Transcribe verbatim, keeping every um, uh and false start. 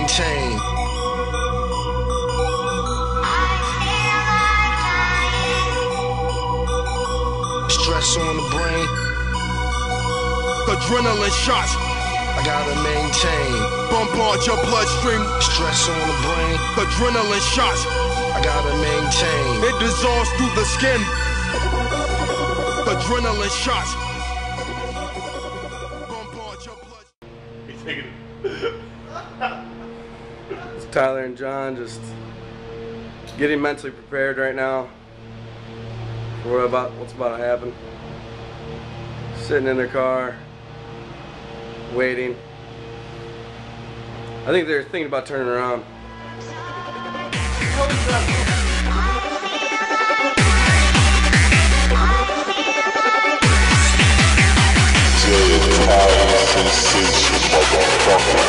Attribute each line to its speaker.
Speaker 1: maintain. Stress on the brain.
Speaker 2: Adrenaline shots.
Speaker 1: I gotta maintain.
Speaker 2: Bombard your bloodstream.
Speaker 1: Stress on the brain.
Speaker 2: Adrenaline shots.
Speaker 1: I gotta maintain.
Speaker 2: It dissolves through the skin. Adrenaline shots. Bombard your bloodstream.
Speaker 3: It's Tyler and John just getting mentally prepared right now for what about what's about to happen. Sitting in their car, waiting. I think they're thinking about turning around.
Speaker 4: J.R'z Training Motherfucker.